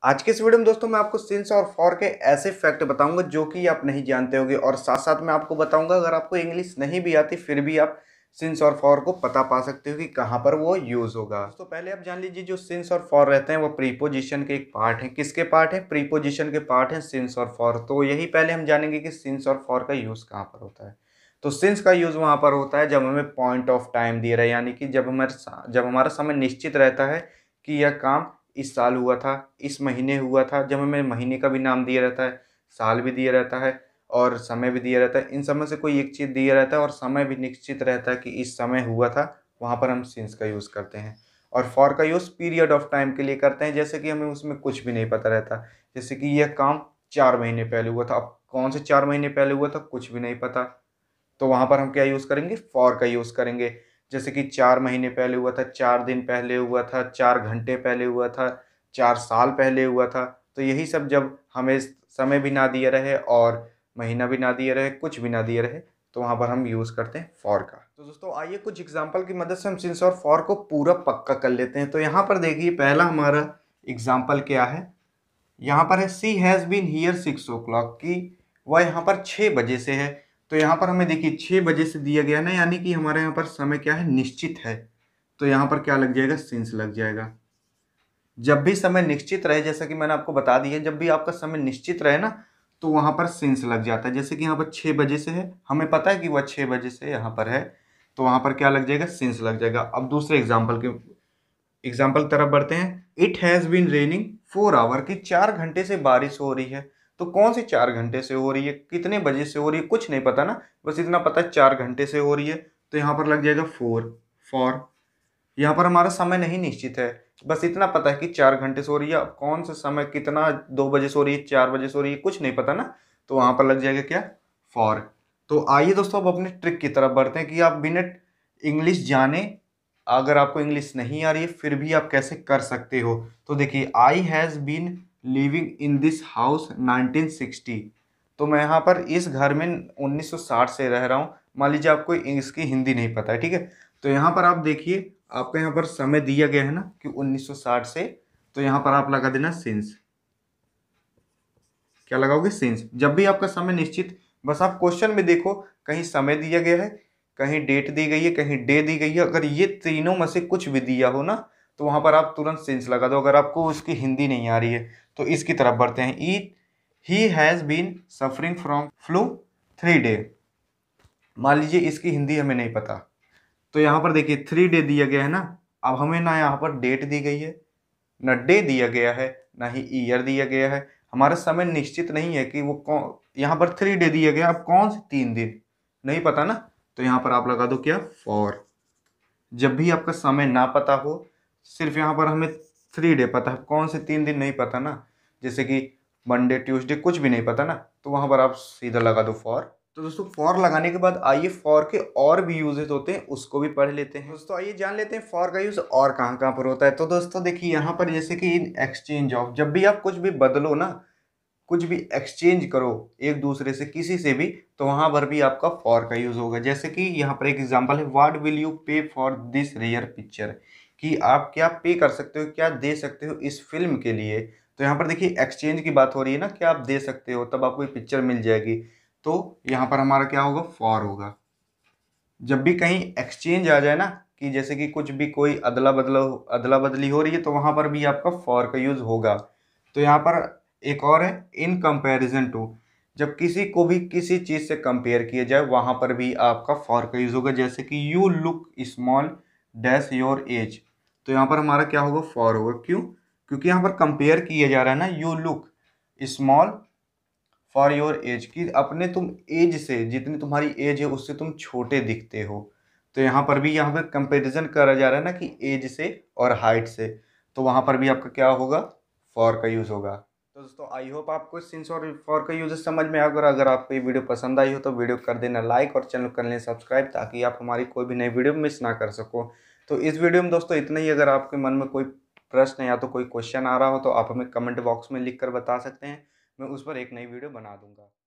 आज के इस वीडियो में दोस्तों मैं आपको सिंस और फॉर के ऐसे फैक्ट बताऊंगा जो कि आप नहीं जानते होंगे, और साथ साथ मैं आपको बताऊंगा अगर आपको इंग्लिश नहीं भी आती फिर भी आप सिंस और फॉर को पता पा सकते हो कि कहाँ पर वो यूज होगा। तो पहले आप जान लीजिए जो सिंस और फॉर रहते हैं वो प्रीपोजिशन के एक पार्ट है। किसके पार्ट है? प्रीपोजिशन के पार्ट है सिंस और फॉर। तो यही पहले हम जानेंगे कि सिंस और फॉर का यूज कहाँ पर होता है। तो सिंस का यूज वहां पर होता है जब हमें पॉइंट ऑफ टाइम दिया रहा है, यानी कि जब हमारा समय निश्चित रहता है कि यह काम इस साल हुआ था, इस महीने हुआ था। जब हमें महीने का भी नाम दिया रहता है, साल भी दिया रहता है और समय भी दिया रहता है। इन सब में से कोई एक चीज़ दिया रहता है और समय भी निश्चित रहता है कि इस समय हुआ था, वहाँ पर हम सिंस का यूज़ करते हैं। और फॉर का यूज़ पीरियड ऑफ टाइम के लिए करते हैं, जैसे कि हमें उसमें कुछ भी नहीं पता रहता। जैसे कि यह काम 4 महीने पहले हुआ था, अब कौन से 4 महीने पहले हुआ था कुछ भी नहीं पता, तो वहाँ पर हम क्या यूज़ करेंगे? फॉर का यूज़ करेंगे। जैसे कि 4 महीने पहले हुआ था, 4 दिन पहले हुआ था, 4 घंटे पहले हुआ था, 4 साल पहले हुआ था। तो यही सब जब हमें समय भी ना दिया रहे और महीना भी ना दिया रहे, कुछ भी ना दिया रहे, तो वहाँ पर हम यूज़ करते हैं फॉर का। तो दोस्तों आइए कुछ एग्जाम्पल की मदद से हम सिंस और फॉर को पूरा पक्का कर लेते हैं। तो यहाँ पर देखिए पहला हमारा एग्जाम्पल क्या है। यहाँ पर है सी हैज़ बीन हियर 6 o'clock, की वह यहाँ पर 6 बजे से है। तो यहाँ पर हमें देखिए 6 बजे से दिया गया ना, यानी कि हमारे यहाँ पर समय क्या है? निश्चित है। तो यहाँ पर क्या लग जाएगा? सिंस लग जाएगा। जब भी समय निश्चित रहे, जैसा कि मैंने आपको बता दिया, जब भी आपका समय निश्चित रहे ना तो वहाँ पर सिंस लग जाता है। जैसे कि यहाँ पर 6 बजे से है, हमें पता है कि वह 6 बजे से यहाँ पर है, तो वहाँ पर क्या लग जाएगा? सिंस लग जाएगा। अब दूसरे एग्जाम्पल तरफ बढ़ते हैं। It has been raining 4 hour, की 4 घंटे से बारिश हो रही है। तो कौन सी 4 घंटे से हो रही है, कितने बजे से हो रही है, कुछ नहीं पता ना, बस इतना पता है 4 घंटे से हो रही है। तो यहाँ पर लग जाएगा फॉर। यहाँ पर हमारा समय नहीं निश्चित है, बस इतना पता है कि 4 घंटे से हो रही है। अब कौन सा समय, कितना, 2 बजे से हो रही है, 4 बजे से हो रही है, कुछ नहीं पता ना, तो वहाँ पर लग जाएगा क्या? फॉर। तो आइए दोस्तों अब अपने ट्रिक की तरफ बढ़ते हैं कि आप बिना इंग्लिश जाने, अगर आपको इंग्लिश नहीं आ रही है फिर भी आप कैसे कर सकते हो। तो देखिए, I has been living in this house 1960। तो मैं यहाँ पर इस घर में 1960 से रह रहा हूँ। मान लीजिए आपको इसकी हिंदी नहीं पता है, ठीक है। तो यहाँ पर आप देखिए, आपका यहाँ पर समय दिया गया है ना कि 1960 से, तो यहाँ पर आप लगा देना सिंस। क्या लगाओगे? सिंस। जब भी आपका समय निश्चित, बस आप क्वेश्चन में देखो, कहीं समय दिया गया है, कहीं डेट दी गई है, कहीं डे दी गई है, अगर ये तीनों में से कुछ भी दिया हो ना तो वहां पर आप तुरंत सिंस लगा दो। अगर आपको उसकी हिंदी नहीं आ रही है तो इसकी तरफ बढ़ते हैं। ई he has been suffering from flu 3 day. मान लीजिए इसकी हिंदी हमें नहीं पता, तो यहाँ पर देखिए 3 डे दिया गया है ना। अब हमें ना यहाँ पर डेट दी गई है, न डे दिया गया है, ना ही ईयर दिया गया है। हमारा समय निश्चित नहीं है कि वो कौन, यहाँ पर 3 डे दिया गया, अब कौन से 3 दिन नहीं पता ना, तो यहाँ पर आप लगा दो क्या? फॉर। जब भी आपका समय ना पता हो, सिर्फ यहाँ पर हमें 3 डे पता है, कौन से 3 दिन नहीं पता ना, जैसे कि मंडे ट्यूसडे कुछ भी नहीं पता ना, तो वहाँ पर आप सीधा लगा दो फॉर। तो दोस्तों फॉर लगाने के बाद आइए फॉर के और भी यूजेस होते हैं उसको भी पढ़ लेते हैं। दोस्तों आइए जान लेते हैं फॉर का यूज और कहाँ कहाँ पर होता है। तो दोस्तों देखिए यहाँ पर जैसे कि इन एक्सचेंज ऑफ, जब भी आप कुछ भी बदलो ना, कुछ भी एक्सचेंज करो एक दूसरे से, किसी से भी, तो वहां पर भी आपका फॉर का यूज होगा। जैसे कि यहाँ पर एक एग्जांपल है, what will you pay for this rare picture, कि आप क्या पे कर सकते हो, क्या दे सकते हो इस फिल्म के लिए। तो यहाँ पर देखिए एक्सचेंज की बात हो रही है ना, कि आप दे सकते हो तब आपको ये पिक्चर मिल जाएगी। तो यहाँ पर हमारा क्या होगा? फॉर होगा। जब भी कहीं एक्सचेंज आ जाए ना, कि जैसे कि कुछ भी कोई अदला बदली हो रही है, तो वहां पर भी आपका फॉर का यूज होगा। तो यहाँ पर एक और है, इन कंपैरिजन टू, जब किसी को भी किसी चीज से कंपेयर किया जाए वहां पर भी आपका फॉर का यूज होगा। जैसे कि you look small dash your age, तो यहाँ पर हमारा क्या होगा? फॉर होगा। क्यों? क्योंकि यहाँ पर कंपेयर किया जा रहा है ना, you look small for your age, की अपने तुम एज से, जितनी तुम्हारी एज है उससे तुम छोटे दिखते हो। तो यहाँ पर भी, यहाँ पर कंपैरिजन करा जा रहा है ना कि एज से और हाइट से, तो वहाँ पर भी आपका क्या होगा? फॉर का यूज़ होगा। तो दोस्तों आई होप आपको सिंस और फॉर का यूज समझ में आएगा। अगर आपको ये वीडियो पसंद आई हो तो वीडियो कर देना लाइक और चैनल कर लें सब्सक्राइब, ताकि आप हमारी कोई भी नई वीडियो मिस ना कर सको। तो इस वीडियो में दोस्तों इतना ही। अगर आपके मन में कोई प्रश्न या तो कोई क्वेश्चन आ रहा हो तो आप हमें कमेंट बॉक्स में लिख कर बता सकते हैं, मैं उस पर एक नई वीडियो बना दूंगा।